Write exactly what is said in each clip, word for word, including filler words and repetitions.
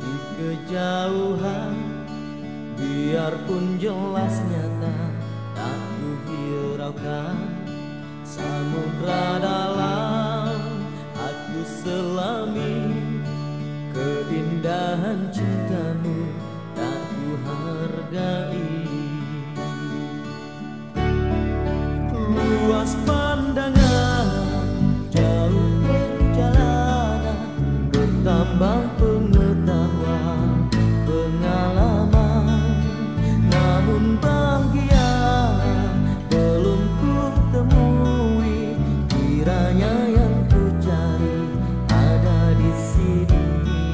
di kejauhan, biarpun jelas nyata tak ku hiraukan. Samudra dalam aku selami, keindahan cintamu tak ku hargai. Luas pandangan, jauh perjalanan, bertambah pengetahuan, pengalaman. Namun bahagia belum ku temui, kiranya yang ku cari ada di sini.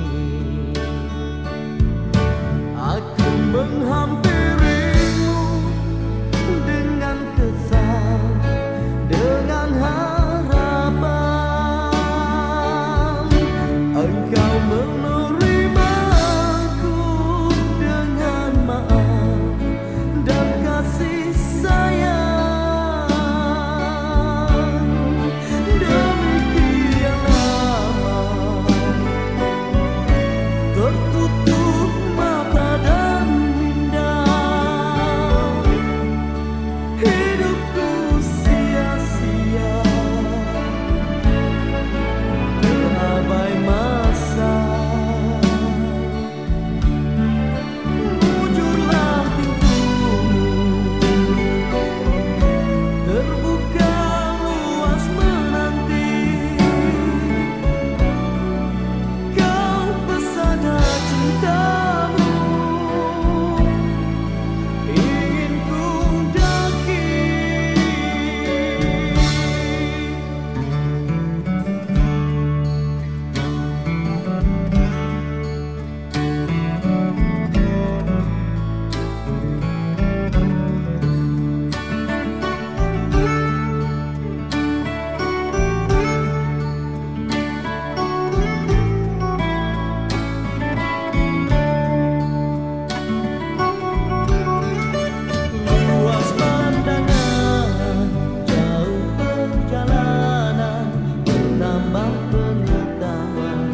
Aku menghampirimu dengan kesal, dengan harapan. Engkau menerimaku dengan maaf dan kasih sayang. Demikian lama tertutup mata dan minda, hidupku sia-sia, terabai masa. Mujurlah pintumu, terbuka luas menanti. Kau pesada cintamu, ingin ku daki. Luas pandangan, jauh perjalanan, bertambah pengetahuan,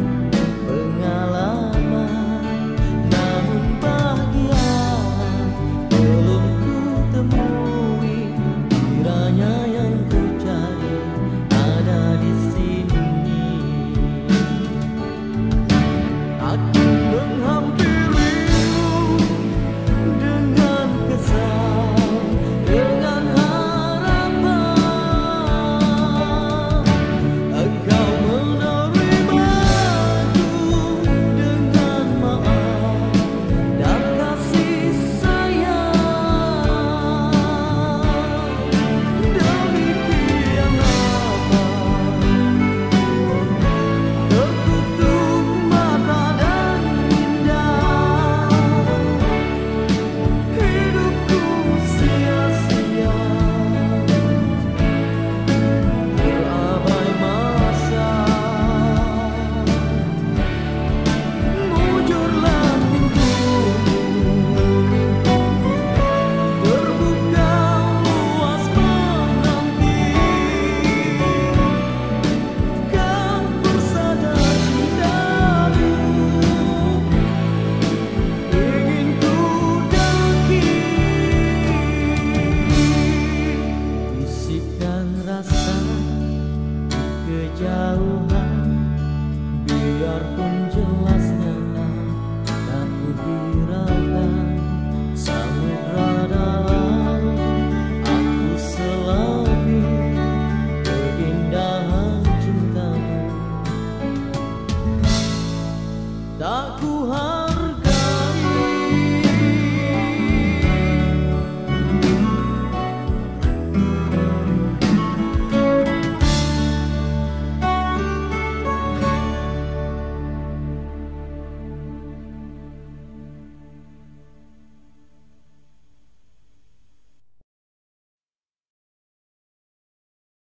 pengalaman. Namun bahagia belum ku temui, kiranya yang ku cari ada di sini. Aku menghampirimu dengan kesal, dengan harapan. Engkau menerimaku dengan maaf dan kasih sayang. Demikian lama tertutup mata dan indah, hidupku sia-sia, terabai masa. Mujurlah pintumu, terbuka luas menanti. Kau bersada cintamu, ingin ku daki. Bisikan rasa di kejauhan, biarpun jelas nyata tak ku hiraukan. Samudra dalam aku selami, keindahan cintamu tak ku hargai.